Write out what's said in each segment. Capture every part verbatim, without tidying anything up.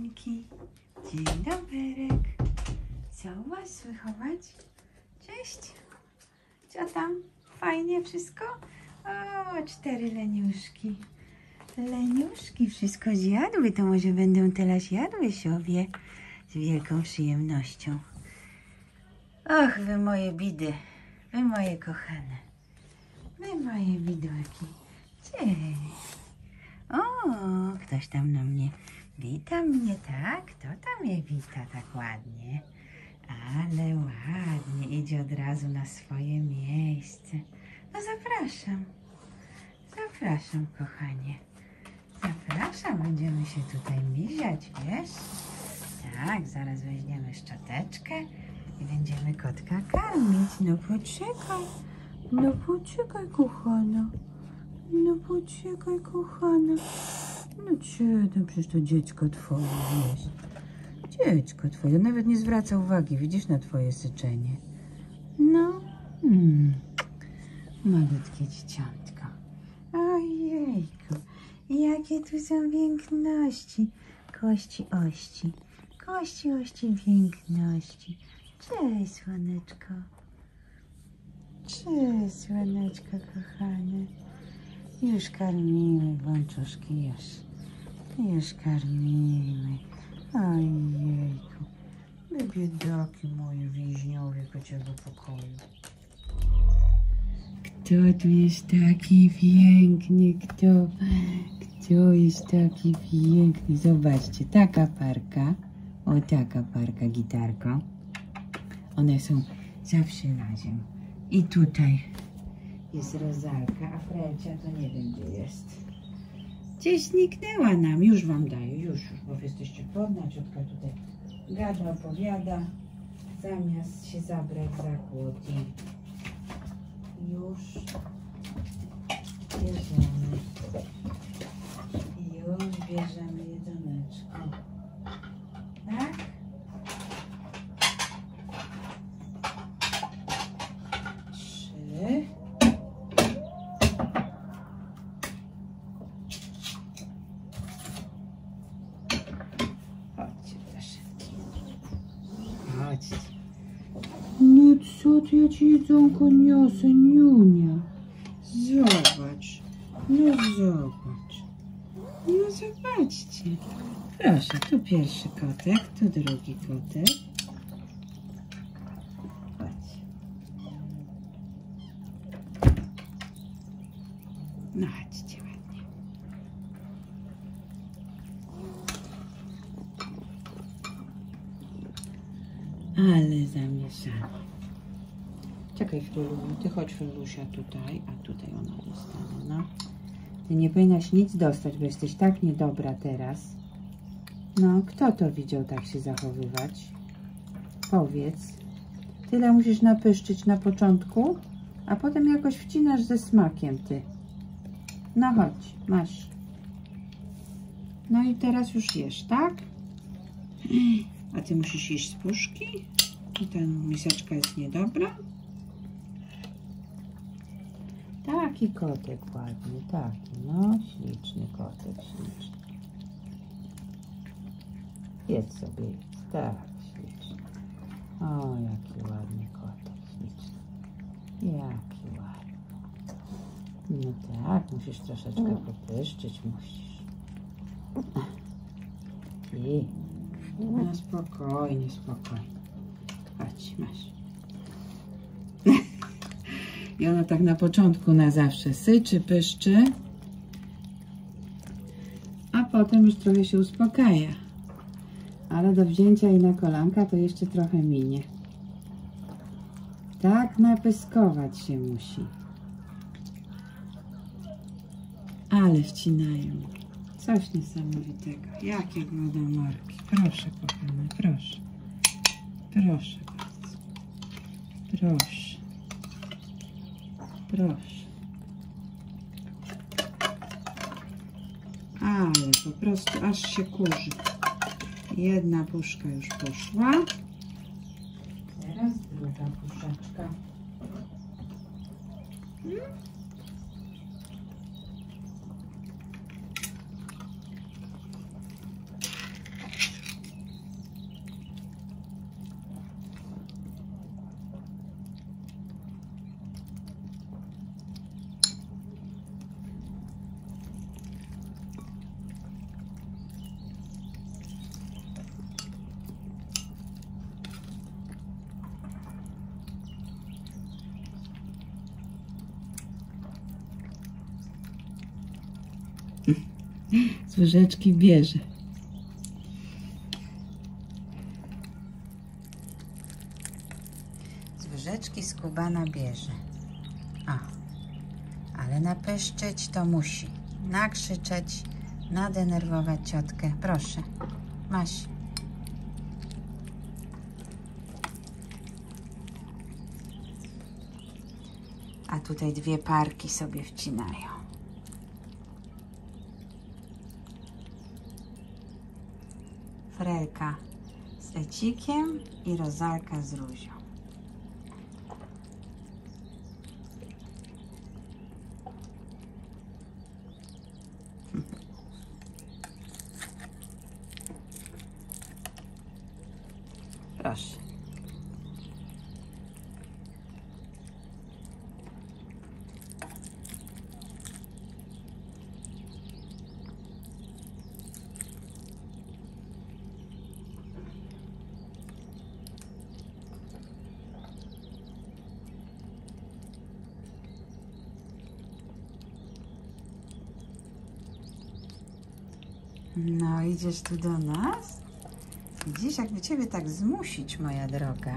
dziewczynki. Dzień doberek. Co u was słychać? Cześć. Co tam? Fajnie wszystko? O, cztery leniuszki. Leniuszki wszystko zjadły, to może będą teraz jadły sobie z wielką przyjemnością. Och, wy moje bidy, wy moje kochane, wy moje bidulki. Cześć. O, ktoś tam na mnie wita mnie, tak? Kto tam mnie wita tak ładnie? Ale ładnie, idzie od razu na swoje miejsce. No zapraszam, zapraszam kochanie. Zapraszam, będziemy się tutaj miziać, wiesz? Tak, zaraz weźmiemy szczoteczkę i będziemy kotka karmić. No poczekaj, no poczekaj kochana. No poczekaj kochana. No cię, przecież to dziecko twoje jest. Dziecko twoje, nawet nie zwraca uwagi, widzisz, na twoje syczenie. No, hmm. Malutkie dzieciątko. Ojejku, jakie tu są piękności. Kości ości, kości ości piękności. Cześć słoneczko. Cześć słoneczko kochane. Już karmimy bączuszki, już. Już karmimy. Ojejku. Wy biedaki moje więźniowie kociego pokoju. Kto tu jest taki piękny? Kto? Kto jest taki piękny? Zobaczcie, taka parka. O, taka parka gitarką. One są zawsze razem. I tutaj jest Rozalka, a Frecia to nie wiem gdzie jest. Gdzieś zniknęła nam. Już wam daję, już, już, bo wy jesteście płodna. Ciotka tutaj gada, opowiada, zamiast się zabrać za kłody. Już bierzemy. Już bierzemy jedzoneczko. Tak? Trzy. Chodźcie, proszę. Chodźcie. No co ty, ja ci jedzonko niosę, Niunia? Zobacz. No zobacz. No zobaczcie. Proszę, tu pierwszy kotek, tu drugi kotek. Chodź. No chodźcie ładnie. Ale zamieszanie. Czekaj chwilę, ty chodź Felusia tutaj, a tutaj ona dostanie, no. Ty nie powinnaś nic dostać, bo jesteś tak niedobra teraz. No, kto to widział tak się zachowywać? Powiedz. Tyle musisz napyszczyć na początku, a potem jakoś wcinasz ze smakiem ty. No chodź, masz. No i teraz już jesz, tak? A ty musisz jeść z puszki? I ta miseczka jest niedobra? Taki kotek ładny, taki, no śliczny kotek, śliczny. Jedz sobie, jedz, tak, śliczny. O, jaki ładny kotek, śliczny. Jaki ładny. No tak, musisz troszeczkę popyszczyć, musisz. I, no spokojnie, spokojnie. Chodź, masz. I ona tak na początku na zawsze syczy, pyszczy, a potem już trochę się uspokaja. Ale do wzięcia jej na kolanka to jeszcze trochę minie. Tak napyskować się musi. Ale wcinają. Coś niesamowitego. Jakie głodomorki. Proszę kochane, proszę. Proszę bardzo. Proszę. Proszę. Ale po prostu aż się kurzy. Jedna puszka już poszła. Teraz druga puszeczka. Z łyżeczki bierze. Z łyżeczki skubana bierze. A, ale napeszczeć to musi. Nakrzyczeć, nadenerwować ciotkę. Proszę, masz. A tutaj dwie parki sobie wcinają. Frelka z Ecikiem i Rozalka z Ruzią. Proszę. No, idziesz tu do nas? Widzisz, jakby ciebie tak zmusić, moja droga,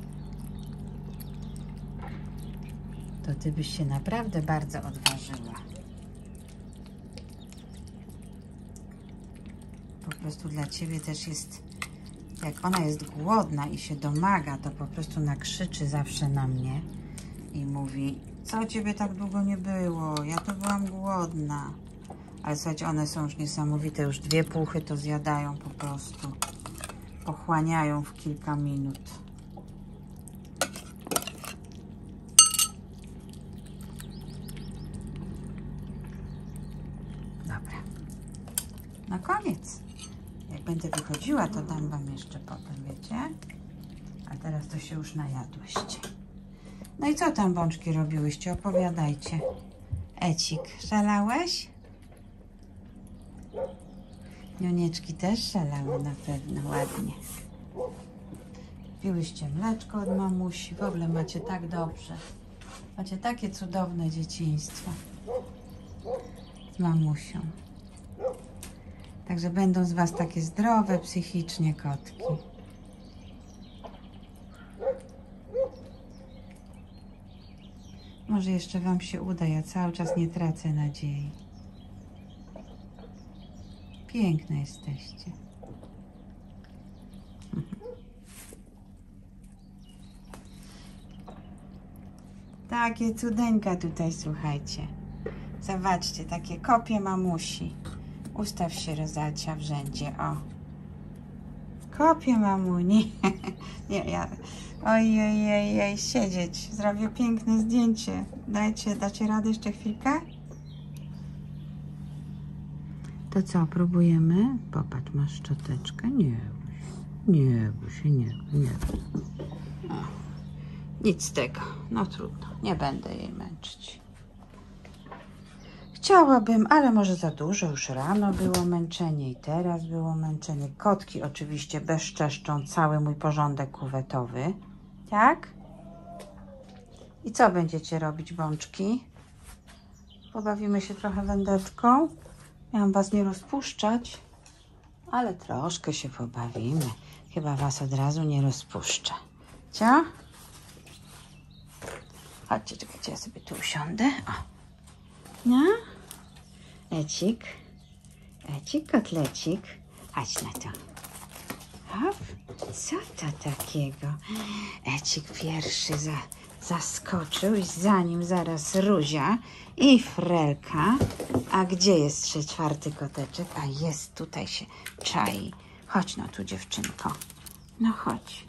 to ty byś się naprawdę bardzo odważyła. Po prostu dla ciebie też jest, jak ona jest głodna i się domaga, to po prostu nakrzyczy zawsze na mnie i mówi: co ciebie tak długo nie było? Ja to byłam głodna. Ale słuchajcie, one są już niesamowite. Już dwie puchy to zjadają po prostu. Pochłaniają w kilka minut. Dobra. Na koniec. Jak będę wychodziła, to dam wam jeszcze potem, wiecie? A teraz to się już najadłyście. No i co tam, bączki, robiłyście? Opowiadajcie. Ecik, szalałeś? Nionieczki też szalały na pewno ładnie. Piłyście mleczko od mamusi. W ogóle macie tak dobrze. Macie takie cudowne dzieciństwo z mamusią. Także będą z was takie zdrowe psychicznie kotki. Może jeszcze wam się uda. Ja cały czas nie tracę nadziei. Piękne jesteście. Takie cudeńka tutaj, słuchajcie. Zobaczcie, takie kopie mamusi. Ustaw się, Rozacia, w rzędzie, o. Kopie mamuni. Nie, ja... Ojej, ojej, oj, siedzieć. Zrobię piękne zdjęcie. Dajcie, dacie radę jeszcze chwilkę? To co, próbujemy? Popatrz, masz szczoteczkę? Nie bój się, nie bój się, nie bój, nie bój. O, nic z tego, no trudno, nie będę jej męczyć. Chciałabym, ale może za dużo, już rano było męczenie i teraz było męczenie. Kotki oczywiście bezczeszczą cały mój porządek kuwetowy, tak? I co będziecie robić, bączki? Pobawimy się trochę wędeczką. Miałam was nie rozpuszczać, ale troszkę się pobawimy. Chyba was od razu nie rozpuszczę. Cia? Chodźcie, czekajcie, ja sobie tu usiądę. O. No? Ecik. Ecik, kotlecik. Chodź na to. Hop. Co to takiego? Ecik pierwszy za, zaskoczył i za nim zaraz Ruzia i Frelka. A gdzie jest trzy czwarty koteczek? A jest, tutaj się czai. Chodź no tu, dziewczynko. No chodź.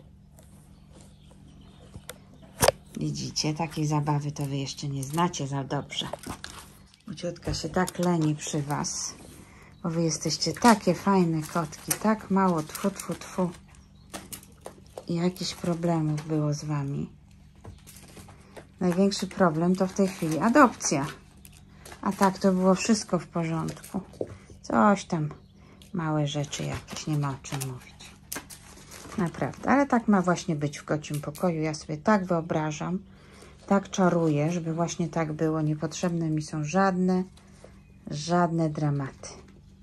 Widzicie, takiej zabawy to wy jeszcze nie znacie za dobrze. Bo ciotka się tak leni przy was. Bo wy jesteście takie fajne kotki. Tak mało, tfu, tfu, tfu. I jakichś problemów było z wami. Największy problem to w tej chwili adopcja. A tak to było wszystko w porządku. Coś tam, małe rzeczy jakieś, nie ma o czym mówić. Naprawdę, ale tak ma właśnie być w kocim pokoju. Ja sobie tak wyobrażam, tak czaruję, żeby właśnie tak było. Niepotrzebne mi są żadne, żadne dramaty.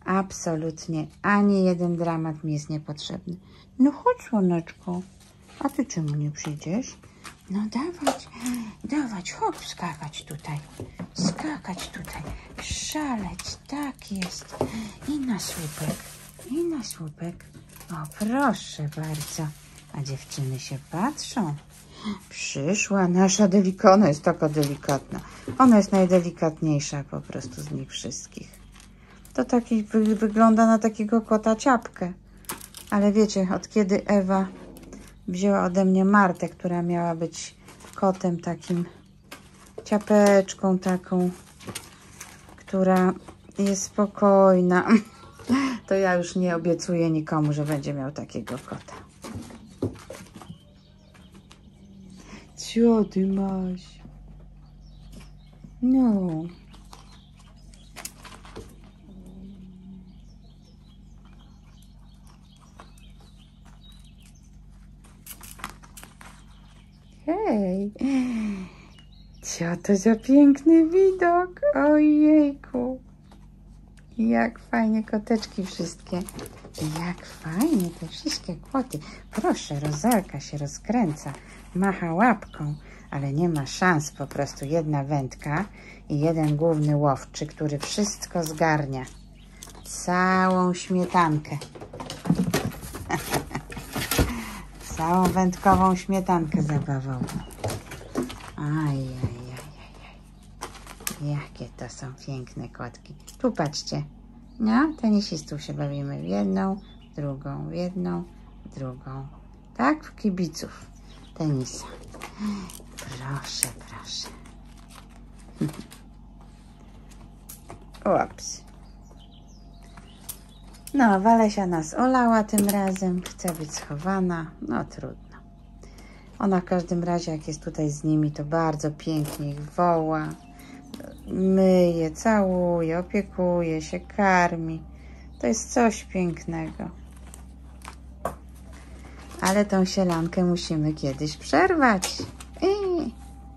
Absolutnie ani jeden dramat mi jest niepotrzebny. No chodź, słoneczko. A ty czemu nie przyjdziesz? No dawać, dawać, hop, skakać tutaj. Skakać tutaj. Szaleć, tak jest. I na słupek, i na słupek. O, proszę bardzo. A dziewczyny się patrzą. Przyszła nasza delikatna. Ona jest taka delikatna. Ona jest najdelikatniejsza po prostu z nich wszystkich. To taki wy, wygląda na takiego kota ciapkę. Ale wiecie, od kiedy Ewa wzięła ode mnie Martę, która miała być kotem takim, ciapeczką taką, która jest spokojna, to ja już nie obiecuję nikomu, że będzie miał takiego kota. Co ty masz? No. Hej, co to za piękny widok, ojejku, jak fajnie koteczki wszystkie, jak fajnie te wszystkie koty, proszę, Rozalka się rozkręca, macha łapką, ale nie ma szans, po prostu jedna wędka i jeden główny łowczy, który wszystko zgarnia, całą śmietankę. Całą wędkową śmietankę zabawową. Ajajajajaj. Jakie to są piękne kotki. Tu patrzcie. No, tenisistów się bawimy. W jedną, drugą, w jedną, drugą. Tak? W kibiców tenisa. Proszę, proszę. Ups. No, Walesia nas olała tym razem. Chce być schowana. No, trudno. Ona w każdym razie, jak jest tutaj z nimi, to bardzo pięknie ich woła. Myje, całuje, opiekuje się, karmi. To jest coś pięknego. Ale tą sielankę musimy kiedyś przerwać. I...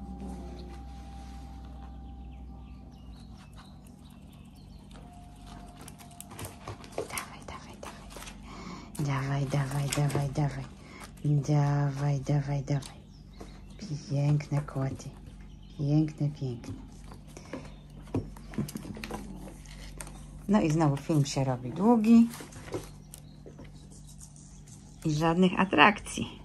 Dawaj, dawaj, dawaj, dawaj. Dawaj, dawaj, dawaj. Piękne koty. Piękne, piękne. No i znowu film się robi długi. I żadnych atrakcji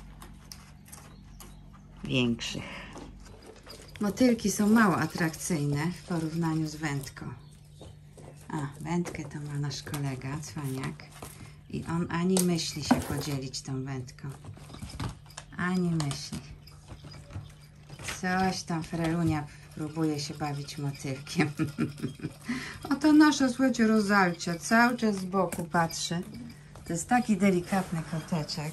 większych. Motylki są mało atrakcyjne w porównaniu z wędką. A, wędkę to ma nasz kolega, cwaniak. I on ani myśli się podzielić tą wędką. Ani myśli. Coś tam Frelunia próbuje się bawić motylkiem. Oto nasza, słuchajcie, Rozalcia cały czas z boku patrzy. To jest taki delikatny koteczek.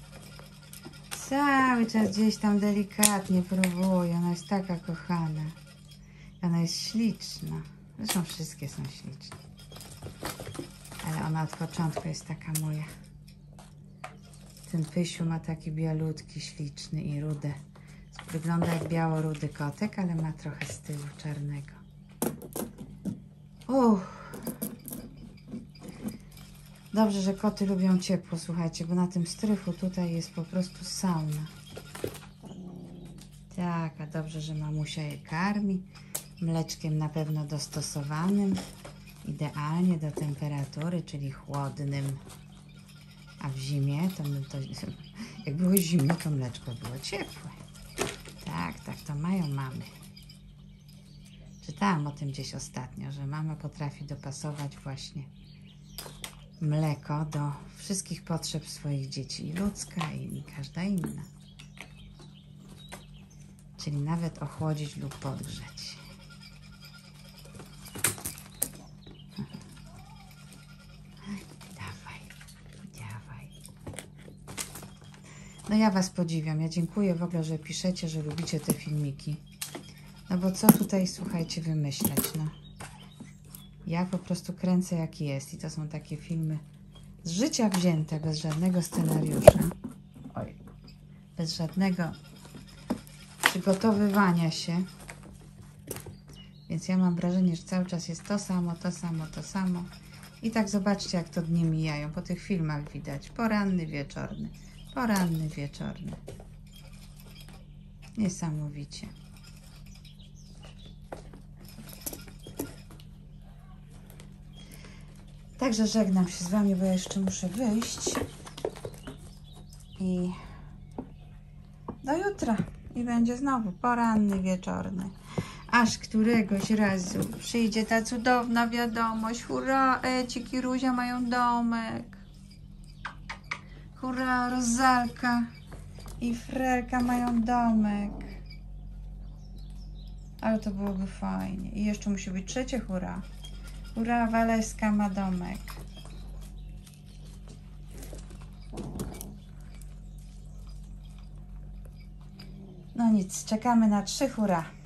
Cały czas gdzieś tam delikatnie próbuje. Ona jest taka kochana. Ona jest śliczna. Zresztą wszystkie są śliczne. Ale ona od początku jest taka moja. Ten Pysiu ma taki bialutki, śliczny i rudy. Wygląda jak biało-rudy kotek, ale ma trochę z tyłu czarnego. Uff. Dobrze, że koty lubią ciepło, słuchajcie, bo na tym strychu tutaj jest po prostu sauna. Tak, a dobrze, że mamusia je karmi. Mleczkiem na pewno dostosowanym. Idealnie do temperatury, czyli chłodnym. A w zimie, to, to jak było zimno, to mleczko było ciepłe. Tak, tak, to mają mamy. Czytałam o tym gdzieś ostatnio, że mama potrafi dopasować właśnie mleko do wszystkich potrzeb swoich dzieci. I ludzka, i, i każda inna. Czyli nawet ochłodzić lub podgrzeć. Dawaj, dawaj. No ja was podziwiam. Ja dziękuję w ogóle, że piszecie, że lubicie te filmiki. No bo co tutaj, słuchajcie, wymyśleć, no. Ja po prostu kręcę jak jest i to są takie filmy z życia wzięte, bez żadnego scenariusza. Oj. Bez żadnego przygotowywania się. Więc ja mam wrażenie, że cały czas jest to samo, to samo, to samo. I tak zobaczcie, jak to dnie mijają. Po tych filmach widać. Poranny, wieczorny. Poranny, wieczorny. Niesamowicie. Także żegnam się z Wami, bo ja jeszcze muszę wyjść. I do jutra. I będzie znowu poranny, wieczorny. Aż któregoś razu przyjdzie ta cudowna wiadomość. Hurra, Ecik i Ruzia mają domek. Hurra, Rozalka i Frelka mają domek. Ale to byłoby fajnie. I jeszcze musi być trzecie hurra. Hurra, Waleska ma domek. No nic, czekamy na trzy hurra.